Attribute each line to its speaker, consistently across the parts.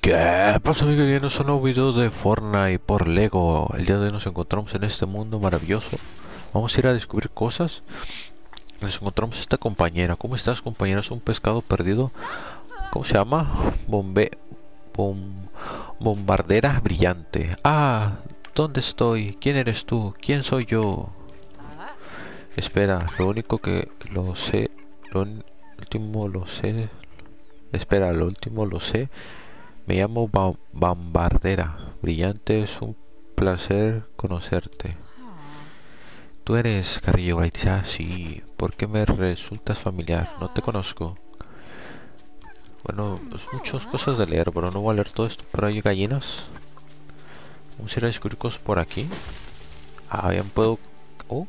Speaker 1: ¿Qué pasa, amigo? Bienvenidos a un nuevo video de Fortnite por Lego. El día de hoy nos encontramos en este mundo maravilloso. Vamos a ir a descubrir cosas. Nos encontramos esta compañera. ¿Cómo estás, compañera? Es un pescado perdido. ¿Cómo se llama? Bom- Bombardera brillante. Ah, ¿dónde estoy? ¿Quién eres tú? ¿Quién soy yo? Espera, lo único que lo sé, último lo sé. Espera, lo último lo sé. Me llamo Bombardera Brillante, es un placer conocerte. Tú eres Carrillo Baitiza, sí. ¿Por qué me resultas familiar? No te conozco. Bueno, es muchas cosas de leer, pero no voy a leer todo esto. Pero hay gallinas. Vamos a ir a descubrir cosas por aquí. Ah, bien puedo... Oh,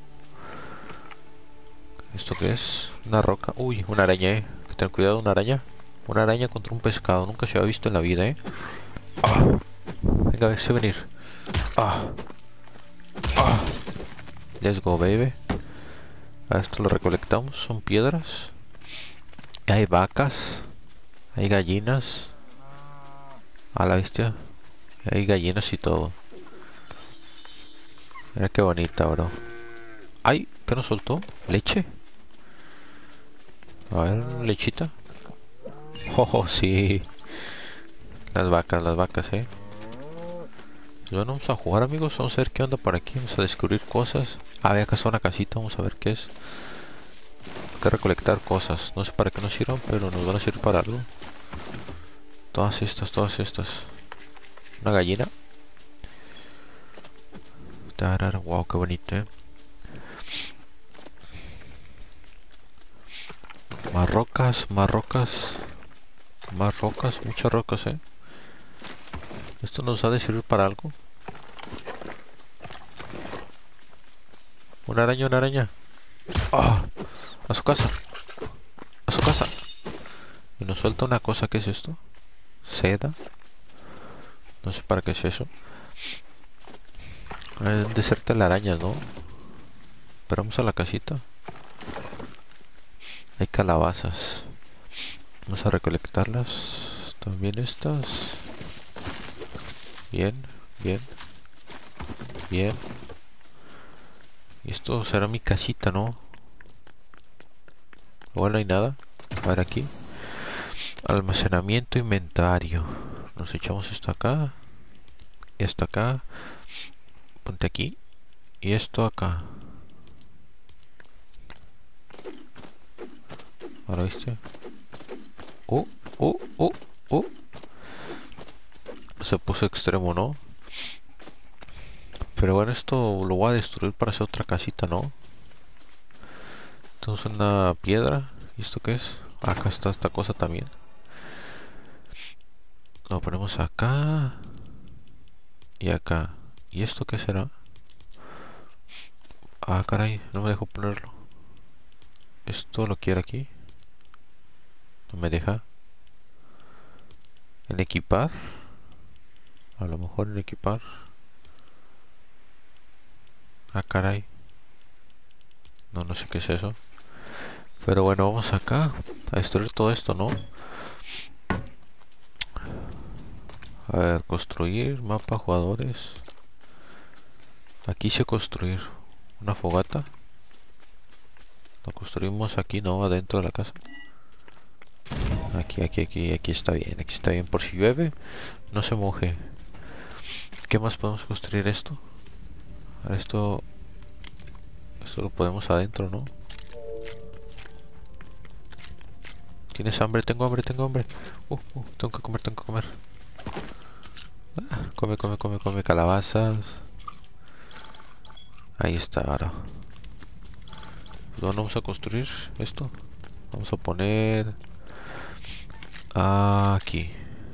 Speaker 1: ¿esto qué es? Una roca. Uy, una araña, Hay que tener cuidado, una araña. Una araña contra un pescado. Nunca se había visto en la vida, Ah, venga, a ver si venir. Ah, ah. Let's go, baby. A esto lo recolectamos, son piedras. Hay vacas, hay gallinas. A la bestia, hay gallinas y todo. Mira qué bonita, bro. Ay, ¿qué nos soltó? ¿Leche? A ver, lechita. Oh, sí. Las vacas, Pues bueno, vamos a jugar, amigos. Vamos a ver qué onda por aquí. Vamos a descubrir cosas. Ah, acá está una casita. Vamos a ver qué es. Hay que recolectar cosas. No sé para qué nos sirvan, pero nos van a servir para algo. Todas estas, todas estas. Una gallina. Wow, qué bonito, Más rocas, más rocas. Más rocas, muchas rocas, Esto nos ha de servir para algo. Una araña, una araña. ¡Ah! A su casa. A su casa. Y nos suelta una cosa. ¿Qué es esto? Seda. No sé para qué es eso. Deben de ser telarañas, ¿no? Pero vamos a la casita. Hay calabazas. Vamos a recolectarlas. También estas. Bien, bien, bien. Y esto será mi casita, ¿no? Igual no hay nada. A ver aquí. Almacenamiento, inventario. Nos echamos esto acá. Esto acá. Ponte aquí. Y esto acá. Ahora viste. Oh, oh, oh, oh. Se puso extremo, ¿no? Pero bueno, esto lo voy a destruir para hacer otra casita, ¿no? Entonces una piedra. ¿Y esto qué es? Acá está esta cosa también. Lo ponemos acá. Y acá. ¿Y esto qué será? Ah, caray, no me dejó ponerlo. Esto lo quiero aquí. No me deja. En equipar. A lo mejor en equipar. Ah, caray. No, no sé qué es eso. Pero bueno, vamos acá a destruir todo esto, ¿no? A ver, construir, mapa, jugadores. Aquí se construir una fogata. Lo construimos aquí, ¿no? Adentro de la casa. Aquí está bien. Aquí está bien por si llueve. No se moje. ¿Qué más podemos construir esto? Ahora esto lo podemos adentro, ¿no? ¿Tienes hambre? Tengo hambre, tengo hambre. Tengo que comer, tengo que comer. Come, come, come, come calabazas. Ahí está, ahora. Pues bueno, vamos a construir esto. Vamos a poner... aquí.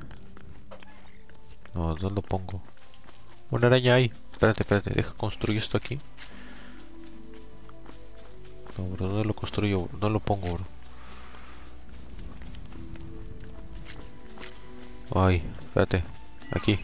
Speaker 1: No, ¿dónde lo pongo? Una araña ahí. Espérate, espérate. Deja construir esto aquí. No, bro, ¿dónde lo construyo? No lo pongo, bro. Ay, espérate. Aquí.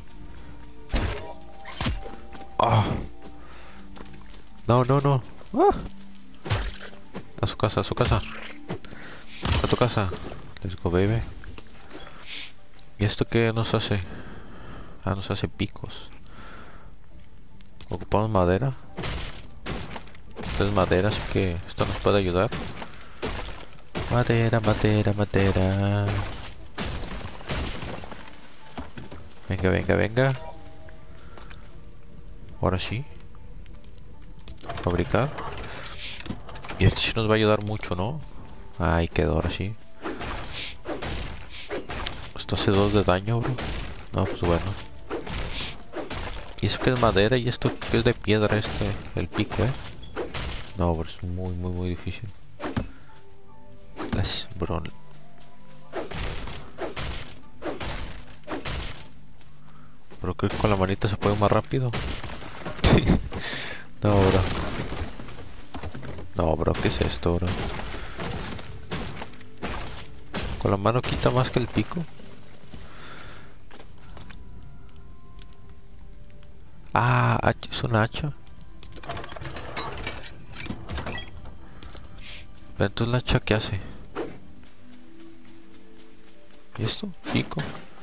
Speaker 1: Ah. No, no, no. Ah. A su casa, a su casa. A tu casa. Let's go, baby. ¿Y esto qué nos hace? Ah, nos hace picos. Ocupamos madera. Esta es madera, así que esto nos puede ayudar. Madera, madera, madera. Venga, venga, venga. Ahora sí. Fabricar. Y esto sí nos va a ayudar mucho, ¿no? Ahí quedó, ahora sí. Esto hace 2 de daño, bro. No, pues bueno. ¿Y eso que es madera? ¿Y esto que es de piedra el pico, No, bro, es muy, muy, muy difícil. Bro. Pero creo que con la manita se puede más rápido. No, bro. No, bro, ¿qué es esto, bro? Con la mano quita más que el pico. Ah, es un hacha. Pero entonces la hacha, ¿qué hace? ¿Y esto? ¿Pico?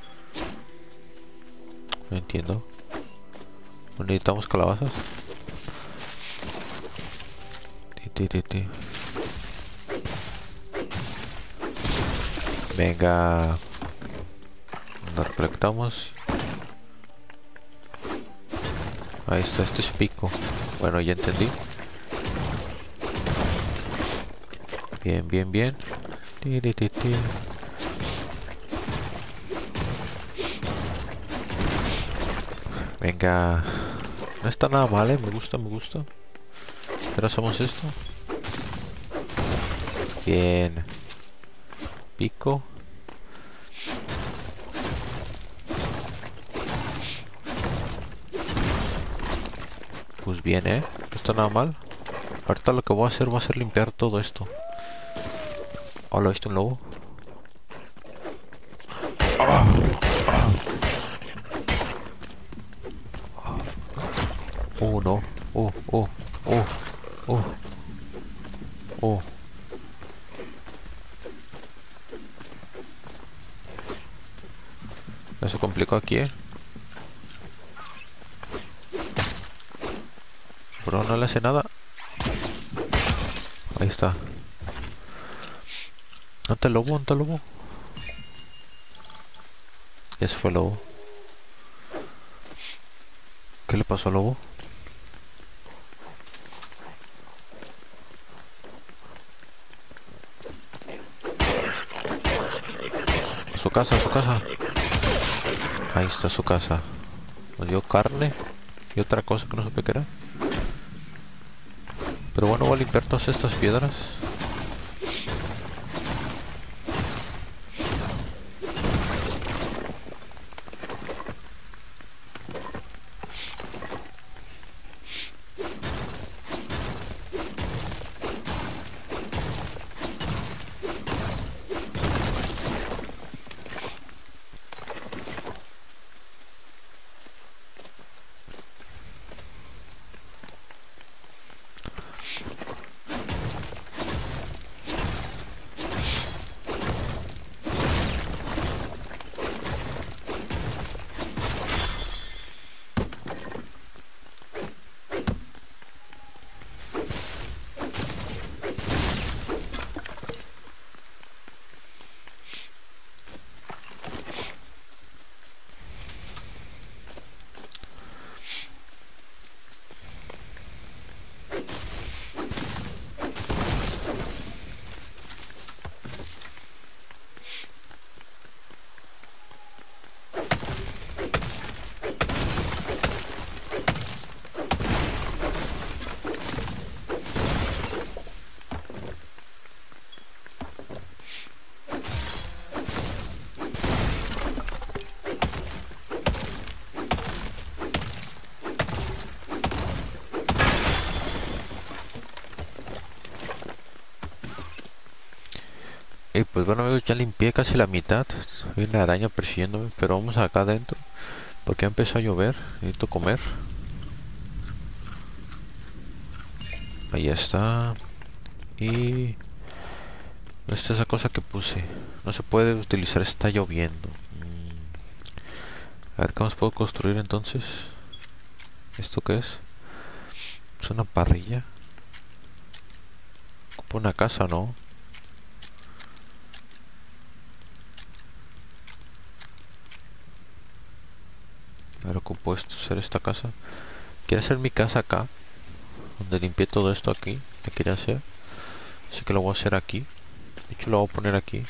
Speaker 1: No entiendo. Necesitamos calabazas. Venga. Nos recolectamos. Ahí está, este es pico. Bueno, ya entendí. Bien, bien, bien. Venga. No está nada mal, me gusta, me gusta. Pero hacemos esto. Bien. Pico. Pues bien, no está nada mal. Ahorita lo que voy a hacer va a ser limpiar todo esto. Hola, ¿viste un lobo? No. Oh. Eso complicó aquí, Bro, no le hace nada. Ahí está. ¿Dónde el lobo? ¿Dónde el lobo? Ese fue el lobo. ¿Qué le pasó al lobo? Su casa, su casa. Ahí está su casa. Nos dio carne y otra cosa que no supe qué era. Pero bueno, voy a limpiar todas estas piedras. Y pues bueno, amigos, ya limpié casi la mitad. Hay una araña persiguiéndome, pero vamos acá adentro porque ya empezó a llover. Necesito comer. Ahí está. Y esta es esa cosa que puse. No se puede utilizar, está lloviendo. A ver qué más puedo construir entonces. ¿Esto qué es? ¿Es una parrilla? Ocupo una casa, ¿no? A ver, ocupo esto, hacer esta casa. Quiero hacer mi casa acá, donde limpié todo esto aquí. La quería hacer. Así que lo voy a hacer aquí. De hecho, lo voy a poner aquí.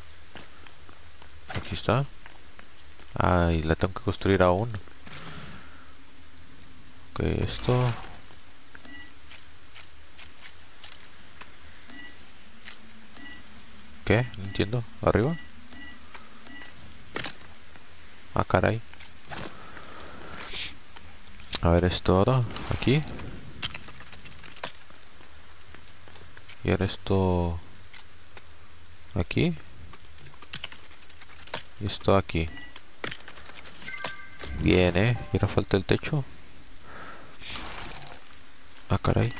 Speaker 1: Aquí está. Ah, y la tengo que construir aún. Ok, esto. ¿Qué? No entiendo. ¿Arriba? Ah, caray. A ver, esto ahora. Aquí. Y ahora esto. Aquí. Y esto aquí. Bien, y ahora falta el techo. Ah, caray.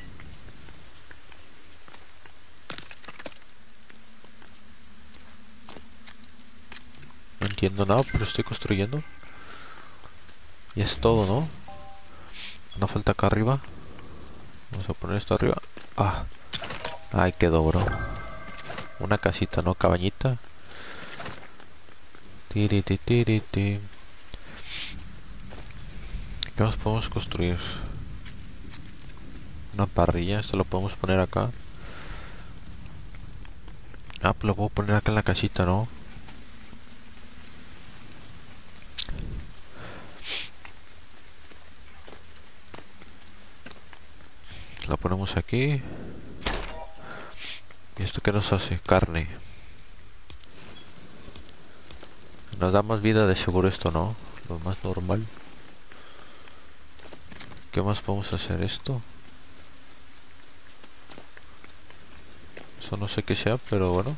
Speaker 1: No entiendo nada, pero estoy construyendo. Y es todo, ¿no? No falta acá arriba. Vamos a poner esto arriba. Ah, ahí quedó, bro. Una casita, ¿no? Cabañita. Tiriti, tiriti. ¿Qué más podemos construir? Una parrilla, esto lo podemos poner acá. Ah, pues lo puedo poner acá en la casita, ¿no? La ponemos aquí. ¿Y esto qué nos hace? Carne. Nos da más vida de seguro esto, ¿no? Lo más normal. ¿Qué más podemos hacer? Esto. Eso no sé qué sea, pero bueno.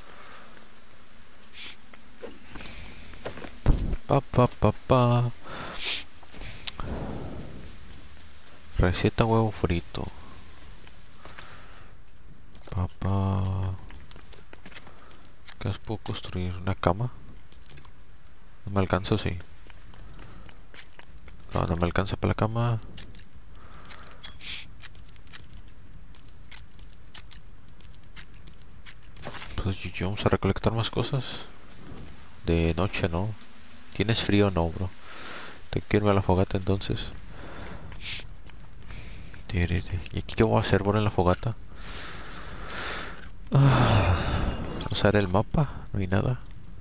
Speaker 1: Pa. Receta huevo frito. Pa. ¿Qué más puedo construir? ¿Una cama? No me alcanza, sí. No, no me alcanza para la cama. Pues GG, vamos a recolectar más cosas. De noche, ¿no? ¿Tienes frío? No, bro. Tengo que irme a la fogata entonces. ¿Y aquí qué voy a hacer, bro, en la fogata? Usar el mapa, no hay nada.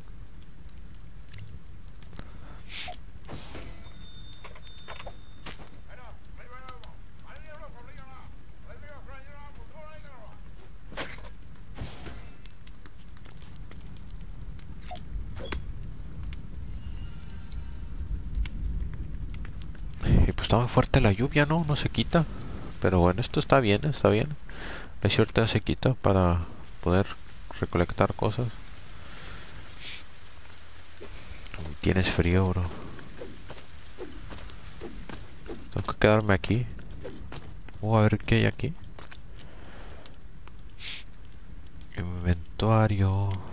Speaker 1: Y pues está muy fuerte la lluvia, ¿no? No se quita. Pero bueno, esto está bien, está bien. La suerte se quita para poder recolectar cosas. Tienes frío, bro. Tengo que quedarme aquí. A ver qué hay aquí. Inventario.